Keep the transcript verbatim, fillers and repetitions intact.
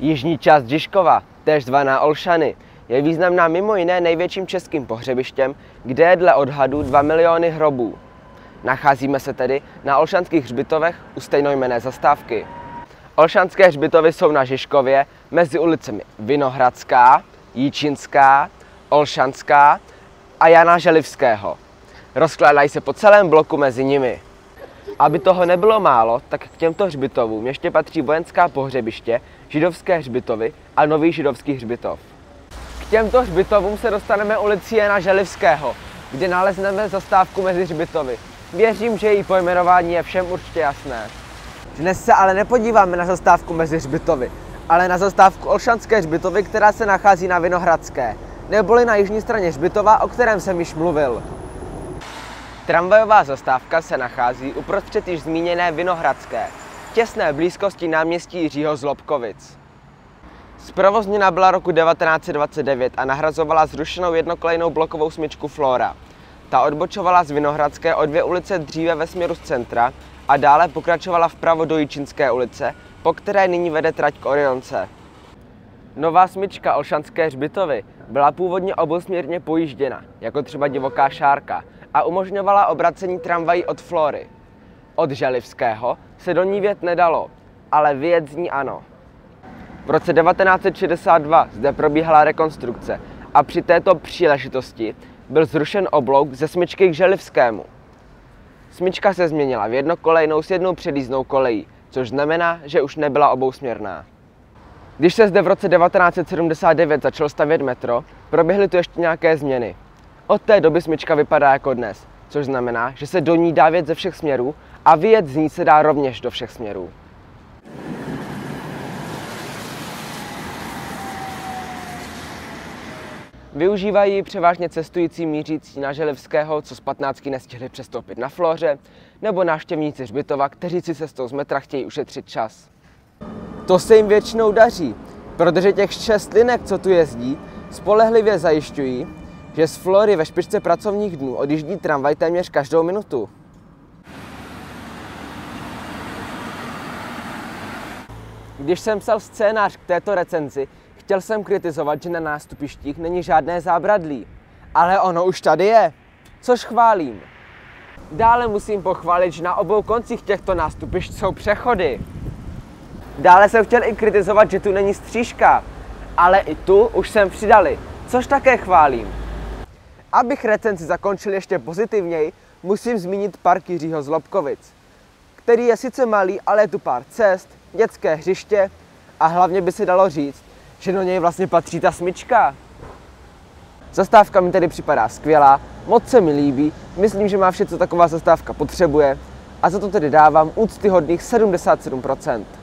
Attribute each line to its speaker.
Speaker 1: Jižní část Žižkova, též zvaná Olšany, je významná mimo jiné největším českým pohřebištěm, kde je dle odhadů dva miliony hrobů. Nacházíme se tedy na Olšanských hřbitovech u stejnojmenné zastávky. Olšanské hřbitovy jsou na Žižkově mezi ulicemi Vinohradská, Jíčinská, Olšanská a Jana Želivského. Rozkládají se po celém bloku mezi nimi. Aby toho nebylo málo, tak k těmto hřbitovům ještě patří vojenská pohřebiště, židovské hřbitovy a nový židovský hřbitov. K těmto hřbitovům se dostaneme ulicí Jana Želivského, kde nalezneme zastávku mezi hřbitovy. Věřím, že její pojmenování je všem určitě jasné. Dnes se ale nepodíváme na zastávku mezi hřbitovy, ale na zastávku Olšanské hřbitovy, která se nachází na Vinohradské, neboli na jižní straně hřbitova, o kterém jsem již mluvil. Tramvajová zastávka se nachází uprostřed již zmíněné Vinohradské, v těsné blízkosti náměstí Jiřího z Lobkovic. Zprovozněna byla roku devatenáct set dvacet devět a nahrazovala zrušenou jednokolejnou blokovou smyčku Flora. Ta odbočovala z Vinohradské o dvě ulice dříve ve směru z centra a dále pokračovala vpravo do Jíčinské ulice, po které nyní vede trať k Orionce. Nová smyčka Olšanské hřbitovy byla původně obousměrně pojížděna, jako třeba Divoká šárka, a umožňovala obracení tramvají od Flory. Od Želivského se do ní vjet nedalo, ale vyjet z ní ano. V roce devatenáct set šedesát dva zde probíhala rekonstrukce a při této příležitosti byl zrušen oblouk ze smyčky k Želivskému. Smyčka se změnila v jednokolejnou s jednou předjízdnou kolejí, což znamená, že už nebyla obousměrná. Když se zde v roce devatenáct set sedmdesát devět začalo stavět metro, proběhly tu ještě nějaké změny. Od té doby smyčka vypadá jako dnes, což znamená, že se do ní dá vjet ze všech směrů a vyjet z ní se dá rovněž do všech směrů. Využívají ji převážně cestující mířící na Želivského, co z patnáctky nestihli přestoupit na Floře, nebo návštěvníci hřbitova, kteří si cestou z metra chtějí ušetřit čas. To se jim většinou daří, protože těch šest linek, co tu jezdí, spolehlivě zajišťují, že z Flory ve špičce pracovních dnů odjíždí tramvaj téměř každou minutu. Když jsem psal scénář k této recenzi, chtěl jsem kritizovat, že na nástupištích není žádné zábradlí. Ale ono už tady je, což chválím. Dále musím pochválit, že na obou koncích těchto nástupišť jsou přechody. Dále jsem chtěl i kritizovat, že tu není střížka, ale i tu už jsem přidali, což také chválím. Abych recenzi zakončil ještě pozitivněji, musím zmínit park Jiřího z Lobkovic, který je sice malý, ale je tu pár cest, dětské hřiště a hlavně by se dalo říct, že do něj vlastně patří ta smyčka. Zastávka mi tedy připadá skvělá, moc se mi líbí, myslím, že má vše, co taková zastávka potřebuje, a za to tedy dávám úctyhodných sedmdesát sedm procent.